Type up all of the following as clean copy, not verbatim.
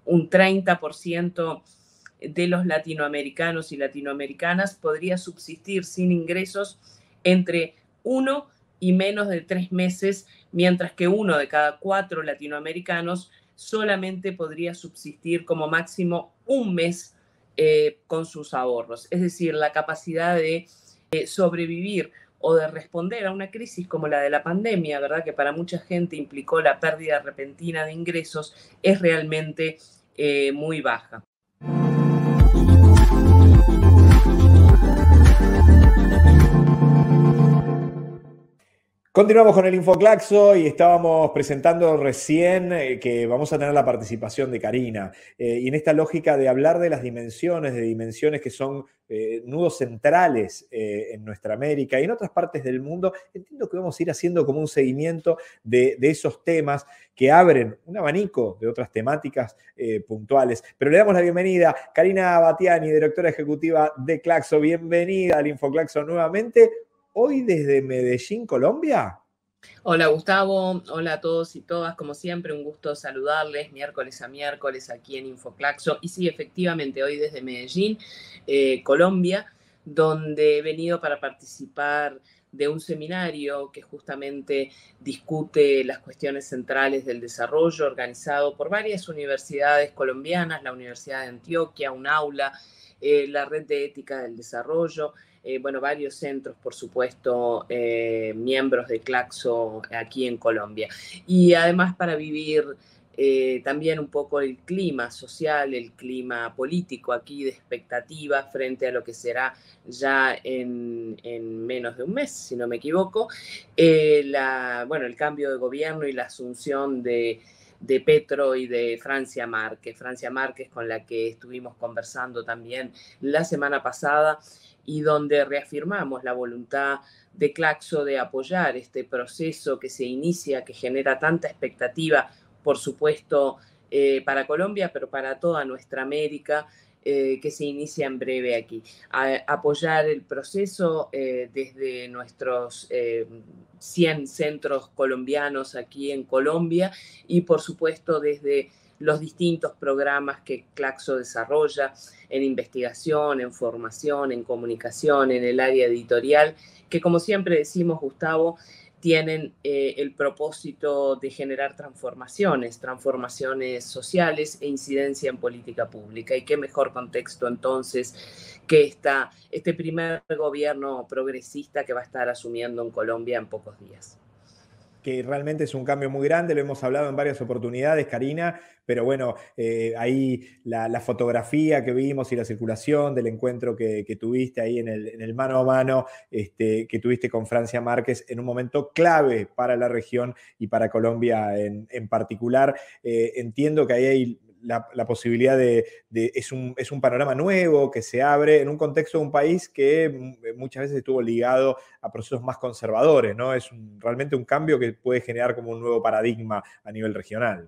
un 30% de los latinoamericanos y latinoamericanas podría subsistir sin ingresos entre 1 y menos de 3 meses, mientras que 1 de cada 4 latinoamericanos solamente podría subsistir como máximo un mes con sus ahorros. Es decir, la capacidad de sobrevivir o de responder a una crisis como la de la pandemia, ¿verdad? Que para mucha gente implicó la pérdida repentina de ingresos, es realmente muy baja. Continuamos con el Infoclaxo y estábamos presentando recién que vamos a tener la participación de Karina. Y en esta lógica de hablar de las dimensiones que son nudos centrales en nuestra América y en otras partes del mundo, entiendo que vamos a ir haciendo como un seguimiento de esos temas que abren un abanico de otras temáticas puntuales. Pero le damos la bienvenida a Karina Batiani, directora ejecutiva de Claxo. Bienvenida al Infoclaxo nuevamente. Hoy desde Medellín, Colombia. Hola Gustavo, hola a todos y todas, como siempre un gusto saludarles miércoles a miércoles aquí en Infoclaxo. Y sí, efectivamente, hoy desde Medellín, Colombia, donde he venido para participar de un seminario que justamente discute las cuestiones centrales del desarrollo, organizado por varias universidades colombianas, la Universidad de Antioquia, UNAULA, la Red de Ética del Desarrollo, bueno, varios centros, por supuesto, miembros de Claxo aquí en Colombia. Y además para vivir también un poco el clima social, el clima político aquí de expectativa frente a lo que será ya en menos de un mes, si no me equivoco, bueno, el cambio de gobierno y la asunción de Petro y de Francia Márquez, con la que estuvimos conversando también la semana pasada, y donde reafirmamos la voluntad de Claxo de apoyar este proceso que se inicia, que genera tanta expectativa, por supuesto, para Colombia, pero para toda nuestra América, que se inicia en breve aquí. Apoyar el proceso desde nuestros 100 centros colombianos aquí en Colombia y, por supuesto, desde los distintos programas que Claxo desarrolla en investigación, en formación, en comunicación, en el área editorial, que como siempre decimos, Gustavo, tienen el propósito de generar transformaciones sociales e incidencia en política pública. Y qué mejor contexto entonces que este primer gobierno progresista que va a estar asumiendo en Colombia en pocos días. Que realmente es un cambio muy grande, lo hemos hablado en varias oportunidades, Karina, pero bueno, ahí la fotografía que vimos y la circulación del encuentro que tuviste ahí en el mano a mano que tuviste con Francia Márquez en un momento clave para la región y para Colombia en particular. Entiendo que ahí hay la posibilidad es un panorama nuevo que se abre en un contexto de un país que muchas veces estuvo ligado a procesos más conservadores, ¿no? Es realmente un cambio que puede generar como un nuevo paradigma a nivel regional.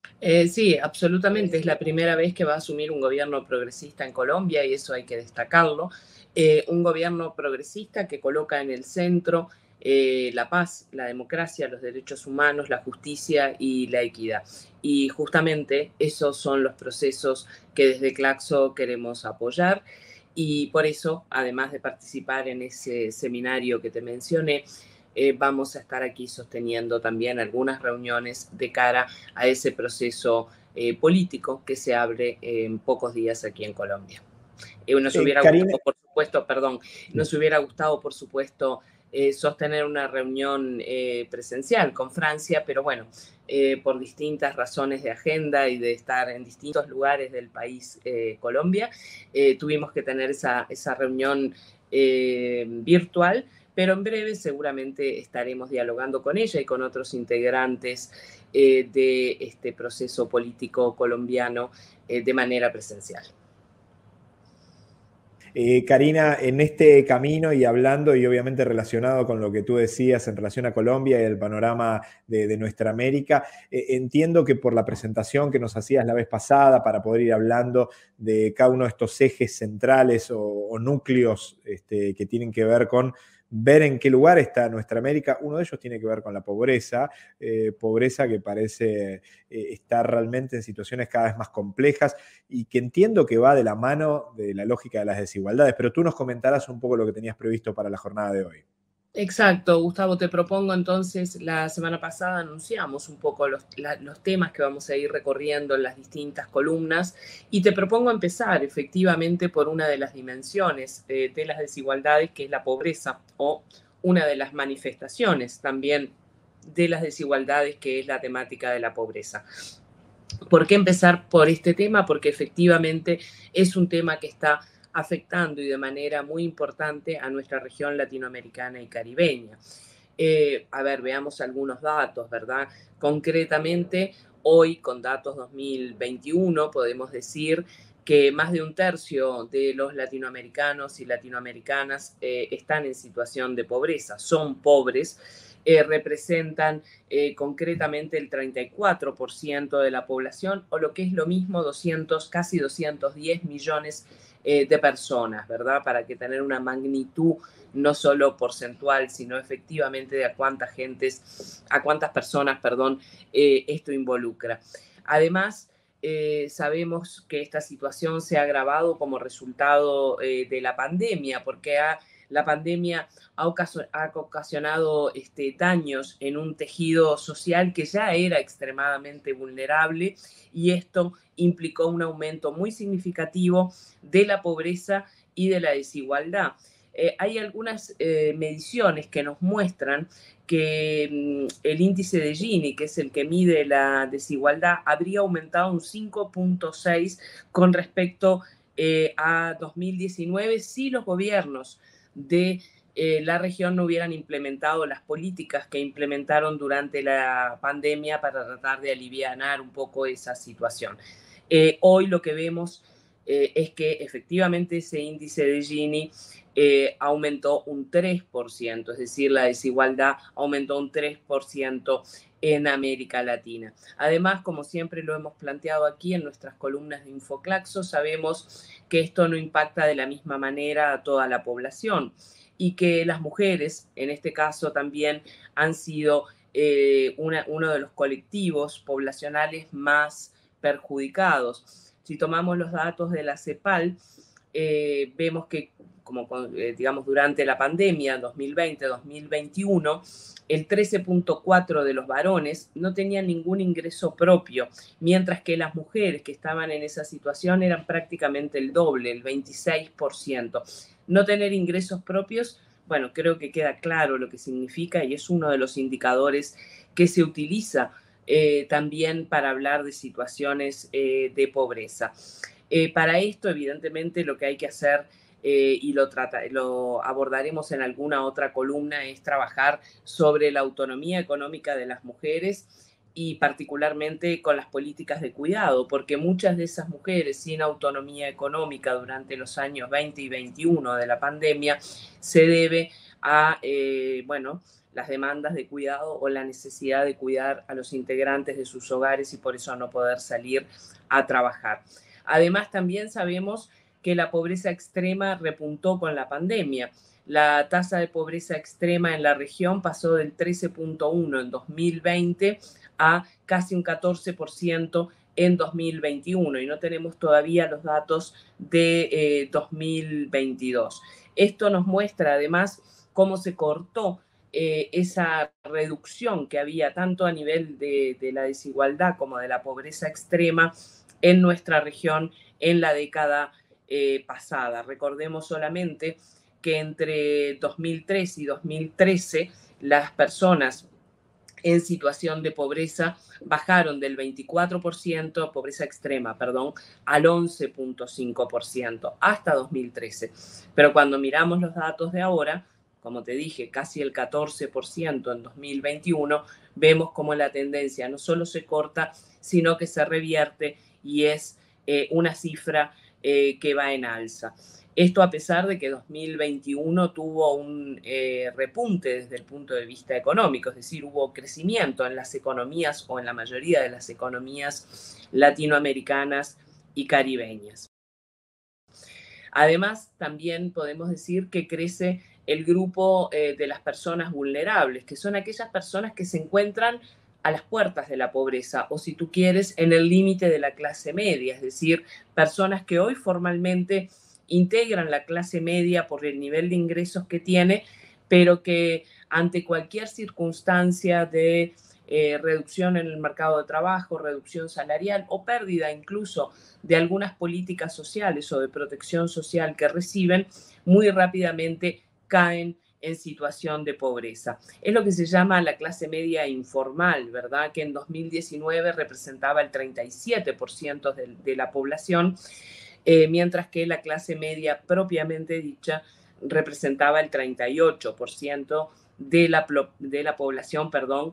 Sí, absolutamente. Es la primera vez que va a asumir un gobierno progresista en Colombia y eso hay que destacarlo. Un gobierno progresista que coloca en el centro la paz, la democracia, los derechos humanos, la justicia y la equidad. Y justamente esos son los procesos que desde Claxo queremos apoyar. Y por eso, además de participar en ese seminario que te mencioné, vamos a estar aquí sosteniendo también algunas reuniones de cara a ese proceso político que se abre en pocos días aquí en Colombia. Nos hubiera gustado, por supuesto, nos hubiera gustado, por supuesto, sostener una reunión presencial con Francia, pero bueno, por distintas razones de agenda y de estar en distintos lugares del país Colombia, tuvimos que tener esa reunión virtual, pero en breve seguramente estaremos dialogando con ella y con otros integrantes de este proceso político colombiano de manera presencial. Karina, en este camino y hablando y obviamente relacionado con lo que tú decías en relación a Colombia y el panorama de nuestra América, entiendo que por la presentación que nos hacías la vez pasada para poder ir hablando de cada uno de estos ejes centrales o núcleos que tienen que ver con ver en qué lugar está nuestra América. Uno de ellos tiene que ver con la pobreza, pobreza que parece estar realmente en situaciones cada vez más complejas y que entiendo que va de la mano de la lógica de las desigualdades, pero tú nos comentarás un poco lo que tenías previsto para la jornada de hoy. Exacto, Gustavo, te propongo entonces, la semana pasada anunciamos un poco los temas que vamos a ir recorriendo en las distintas columnas y te propongo empezar efectivamente por una de las dimensiones de las desigualdades, que es la pobreza, o una de las manifestaciones también de las desigualdades, que es la temática de la pobreza. ¿Por qué empezar por este tema? Porque efectivamente es un tema que está afectando y de manera muy importante a nuestra región latinoamericana y caribeña. A ver, veamos algunos datos, ¿verdad? Concretamente, hoy con datos 2021 podemos decir que más de un tercio de los latinoamericanos y latinoamericanas están en situación de pobreza, son pobres, representan concretamente el 34% de la población, o lo que es lo mismo, casi 210 millones de personas, ¿verdad? Para que tener una magnitud no solo porcentual, sino efectivamente de a cuántas personas, esto involucra. Además, sabemos que esta situación se ha agravado como resultado de la pandemia, porque la pandemia ha ocasionado daños en un tejido social que ya era extremadamente vulnerable, y esto implicó un aumento muy significativo de la pobreza y de la desigualdad. Hay algunas mediciones que nos muestran que el índice de Gini, que es el que mide la desigualdad, habría aumentado un 5,6 con respecto a 2019 si los gobiernos de la región no hubieran implementado las políticas que implementaron durante la pandemia para tratar de alivianar un poco esa situación. Hoy lo que vemos es que efectivamente ese índice de Gini aumentó un 3%, es decir, la desigualdad aumentó un 3% en América Latina. Además, como siempre lo hemos planteado aquí en nuestras columnas de Infoclaxo, sabemos que esto no impacta de la misma manera a toda la población y que las mujeres, en este caso, también han sido uno de los colectivos poblacionales más perjudicados. Si tomamos los datos de la CEPAL, vemos que digamos, durante la pandemia 2020-2021, el 13,4% de los varones no tenían ningún ingreso propio, mientras que las mujeres que estaban en esa situación eran prácticamente el doble, el 26%. No tener ingresos propios, bueno, creo que queda claro lo que significa y es uno de los indicadores que se utiliza también para hablar de situaciones de pobreza. Para esto, evidentemente, lo que hay que hacer y lo abordaremos en alguna otra columna, es trabajar sobre la autonomía económica de las mujeres y particularmente con las políticas de cuidado, porque muchas de esas mujeres sin autonomía económica durante los años 20 y 21 de la pandemia se debe a, las demandas de cuidado o la necesidad de cuidar a los integrantes de sus hogares y por eso no poder salir a trabajar. Además, también sabemos que la pobreza extrema repuntó con la pandemia. La tasa de pobreza extrema en la región pasó del 13,1 en 2020 a casi un 14% en 2021 y no tenemos todavía los datos de 2022. Esto nos muestra además cómo se cortó esa reducción que había tanto a nivel de la desigualdad como de la pobreza extrema en nuestra región en la década pasada. Recordemos solamente que entre 2003 y 2013 las personas en situación de pobreza bajaron del 24%, pobreza extrema, perdón, al 11,5% hasta 2013. Pero cuando miramos los datos de ahora, como te dije, casi el 14% en 2021, vemos como la tendencia no solo se corta, sino que se revierte y es una cifra que va en alza. Esto a pesar de que 2021 tuvo un repunte desde el punto de vista económico, es decir, hubo crecimiento en las economías o en la mayoría de las economías latinoamericanas y caribeñas. Además, también podemos decir que crece el grupo de las personas vulnerables, que son aquellas personas que se encuentran a las puertas de la pobreza o, si tú quieres, en el límite de la clase media, es decir, personas que hoy formalmente integran la clase media por el nivel de ingresos que tiene, pero que ante cualquier circunstancia de reducción en el mercado de trabajo, reducción salarial o pérdida incluso de algunas políticas sociales o de protección social que reciben, muy rápidamente caen en situación de pobreza. Es lo que se llama la clase media informal, ¿verdad? Que en 2019 representaba el 37% de la población, mientras que la clase media propiamente dicha representaba el 38% de la población,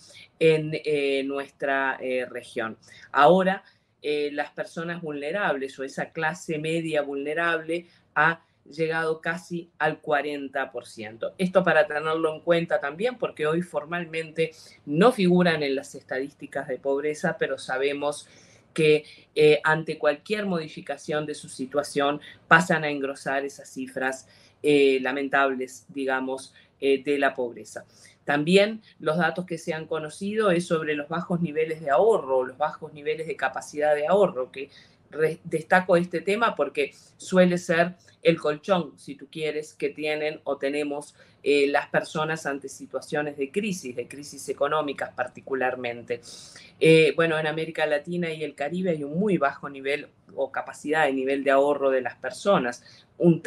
en nuestra región. Ahora, las personas vulnerables o esa clase media vulnerable ha llegado casi al 40%. Esto para tenerlo en cuenta también, porque hoy formalmente no figuran en las estadísticas de pobreza, pero sabemos que ante cualquier modificación de su situación pasan a engrosar esas cifras lamentables, digamos, de la pobreza. También los datos que se han conocido es sobre los bajos niveles de ahorro, los bajos niveles de capacidad de ahorro, que destaco este tema porque suele ser el colchón, si tú quieres, que tienen o tenemos las personas ante situaciones de crisis económicas particularmente. Bueno, en América Latina y el Caribe hay un muy bajo nivel o capacidad de nivel de ahorro de las personas. Un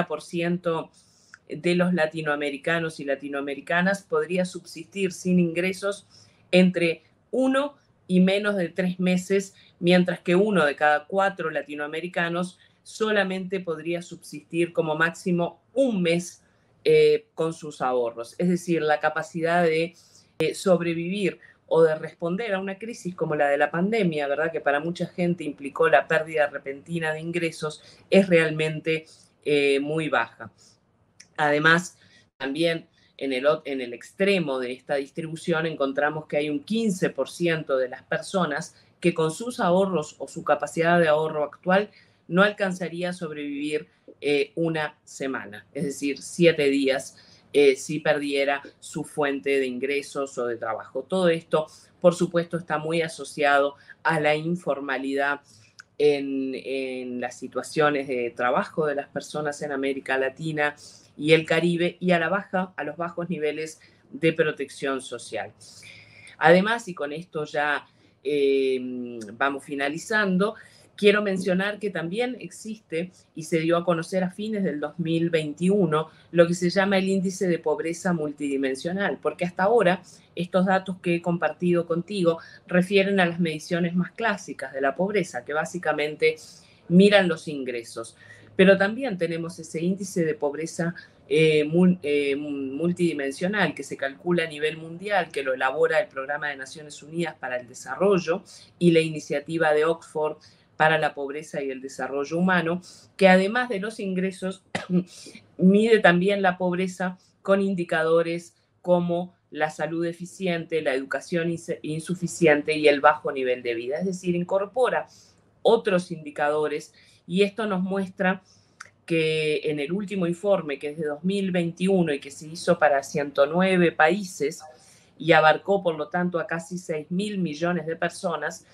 30% de los latinoamericanos y latinoamericanas podría subsistir sin ingresos entre 1 y menos de 3 meses, mientras que 1 de cada 4 latinoamericanos solamente podría subsistir como máximo un mes con sus ahorros. Es decir, la capacidad de sobrevivir o de responder a una crisis como la de la pandemia, ¿verdad? Que para mucha gente implicó la pérdida repentina de ingresos, es realmente muy baja. Además, también en el extremo de esta distribución encontramos que hay un 15% de las personas que con sus ahorros o su capacidad de ahorro actual no alcanzaría a sobrevivir una semana, es decir, 7 días si perdiera su fuente de ingresos o de trabajo. Todo esto, por supuesto, está muy asociado a la informalidad en las situaciones de trabajo de las personas en América Latina y el Caribe y a los bajos niveles de protección social. Además, y con esto ya vamos finalizando, quiero mencionar que también existe y se dio a conocer a fines del 2021 lo que se llama el índice de pobreza multidimensional, porque hasta ahora estos datos que he compartido contigo refieren a las mediciones más clásicas de la pobreza, que básicamente miran los ingresos. Pero también tenemos ese índice de pobreza multidimensional que se calcula a nivel mundial, que lo elabora el Programa de Naciones Unidas para el Desarrollo y la iniciativa de Oxford para la pobreza y el desarrollo humano, que además de los ingresos mide también la pobreza con indicadores como la salud deficiente, la educación insuficiente y el bajo nivel de vida. Es decir, incorpora otros indicadores y esto nos muestra que en el último informe, que es de 2021 y que se hizo para 109 países y abarcó, por lo tanto, a casi 6.000 millones de personas,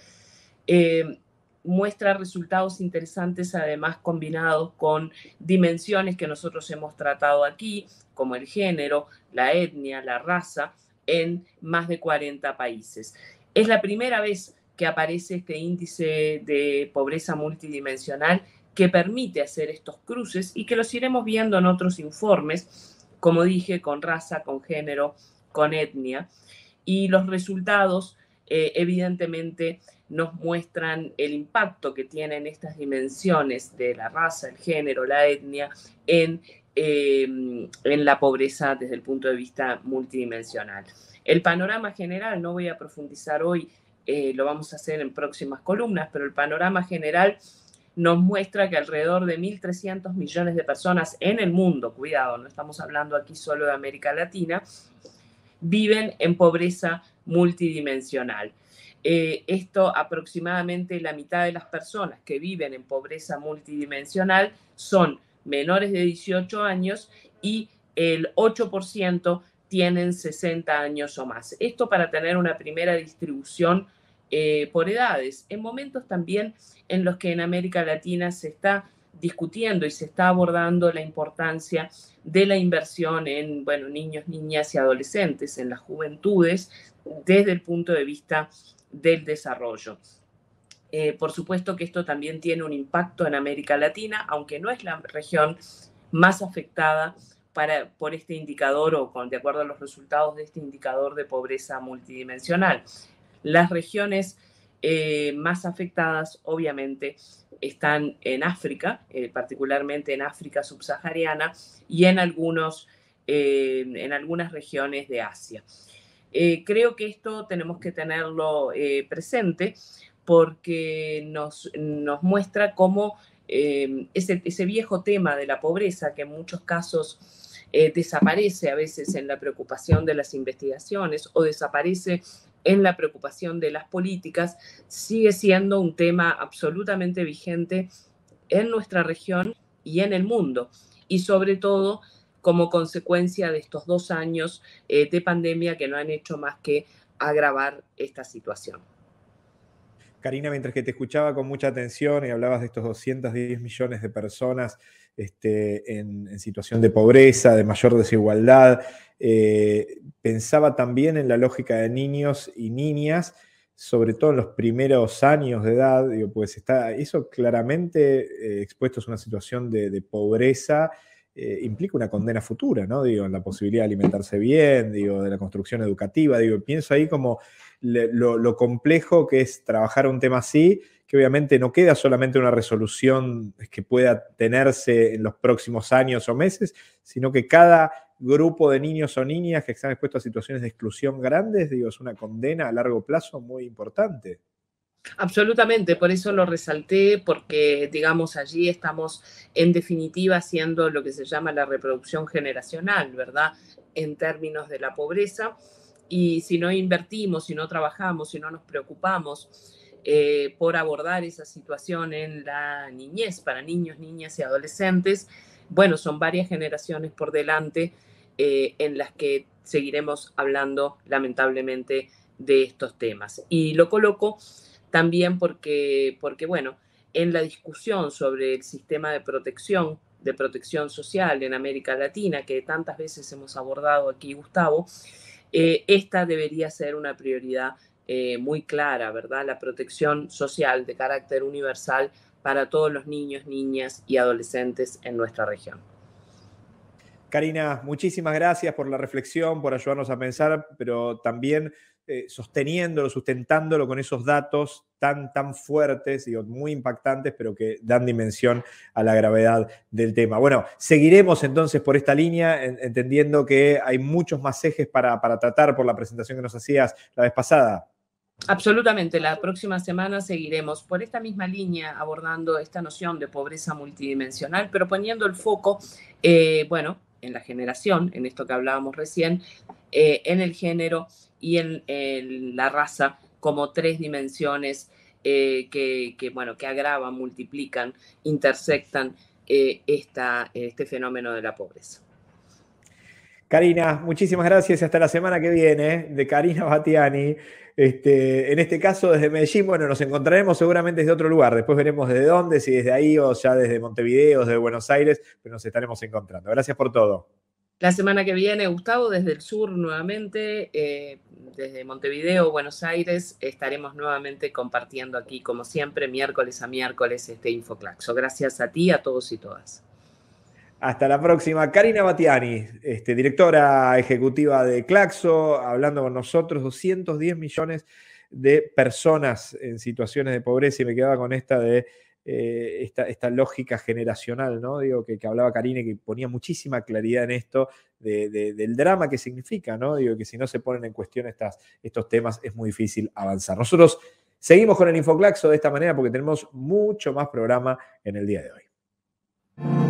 muestra resultados interesantes, además combinados con dimensiones que nosotros hemos tratado aquí, como el género, la etnia, la raza, en más de 40 países. Es la primera vez que aparece este índice de pobreza multidimensional que permite hacer estos cruces y que los iremos viendo en otros informes, como dije, con raza, con género, con etnia. Y los resultados, evidentemente, nos muestran el impacto que tienen estas dimensiones de la raza, el género, la etnia en la pobreza desde el punto de vista multidimensional. El panorama general, no voy a profundizar hoy, lo vamos a hacer en próximas columnas, pero el panorama general nos muestra que alrededor de 1.300 millones de personas en el mundo, cuidado, no estamos hablando aquí solo de América Latina, viven en pobreza multidimensional. Esto aproximadamente la mitad de las personas que viven en pobreza multidimensional son menores de 18 años y el 8% tienen 60 años o más. Esto para tener una primera distribución por edades, en momentos también en los que en América Latina se está discutiendo y se está abordando la importancia de la inversión en, bueno, niños, niñas y adolescentes, en las juventudes, desde el punto de vista del desarrollo. Por supuesto que esto también tiene un impacto en América Latina, aunque no es la región más afectada por este indicador o de acuerdo a los resultados de este indicador de pobreza multidimensional. Las regiones más afectadas, obviamente, están en África, particularmente en África subsahariana y en algunas regiones de Asia. Creo que esto tenemos que tenerlo presente porque nos muestra cómo ese viejo tema de la pobreza, que en muchos casos desaparece a veces en la preocupación de las investigaciones o desaparece en la preocupación de las políticas, sigue siendo un tema absolutamente vigente en nuestra región y en el mundo. Y sobre todo como consecuencia de estos 2 años de pandemia que no han hecho más que agravar esta situación. Karina, mientras que te escuchaba con mucha atención y hablabas de estos 210 millones de personas en situación de pobreza, de mayor desigualdad, pensaba también en la lógica de niños y niñas, sobre todo en los primeros años de edad, digo, pues está eso claramente expuestos a una situación de pobreza, implica una condena futura, ¿no? Digo, en la posibilidad de alimentarse bien, digo, de la construcción educativa, digo, pienso ahí como lo complejo que es trabajar un tema así, que obviamente no queda solamente una resolución que pueda tenerse en los próximos años o meses, sino que cada grupo de niños o niñas que están expuestos a situaciones de exclusión grandes, digo, es una condena a largo plazo muy importante. Absolutamente, por eso lo resalté, porque, digamos, allí estamos en definitiva haciendo lo que se llama la reproducción generacional, ¿verdad? En términos de la pobreza. Y si no invertimos, si no trabajamos, si no nos preocupamos por abordar esa situación en la niñez, para niños, niñas y adolescentes, bueno, son varias generaciones por delante en las que seguiremos hablando, lamentablemente, de estos temas. Y lo coloco también porque, bueno, en la discusión sobre el sistema de protección social en América Latina, que tantas veces hemos abordado aquí, Gustavo, esta debería ser una prioridad muy clara, ¿verdad? La protección social de carácter universal para todos los niños, niñas y adolescentes en nuestra región. Karina, muchísimas gracias por la reflexión, por ayudarnos a pensar, pero también sosteniéndolo, sustentándolo con esos datos tan fuertes, digo, muy impactantes, pero que dan dimensión a la gravedad del tema. Bueno, seguiremos entonces por esta línea, entendiendo que hay muchos más ejes para tratar por la presentación que nos hacías la vez pasada. Absolutamente, la próxima semana seguiremos por esta misma línea abordando esta noción de pobreza multidimensional, pero poniendo el foco, bueno, en la generación, en esto que hablábamos recién, en el género y en la raza como 3 dimensiones bueno, que agravan, multiplican, intersectan este fenómeno de la pobreza. Karina, muchísimas gracias y hasta la semana que viene, de Karina Batiani. En este caso desde Medellín, bueno, nos encontraremos seguramente desde otro lugar, después veremos desde dónde, si desde ahí o ya desde Montevideo, desde Buenos Aires, pero nos estaremos encontrando. Gracias por todo. La semana que viene, Gustavo, desde el sur nuevamente, desde Montevideo, Buenos Aires, estaremos nuevamente compartiendo aquí, como siempre, miércoles a miércoles, este Infoclaxo. Gracias a ti, a todos y todas. Hasta la próxima. Karina Batiani, directora ejecutiva de Claxo, hablando con nosotros, 210 millones de personas en situaciones de pobreza, y me quedaba con esta de esta lógica generacional, ¿no? Digo, que hablaba Karina, que ponía muchísima claridad en esto, del drama que significa, ¿no? Digo, que si no se ponen en cuestión estos temas es muy difícil avanzar. Nosotros seguimos con el Infoclaxo de esta manera porque tenemos mucho más programa en el día de hoy.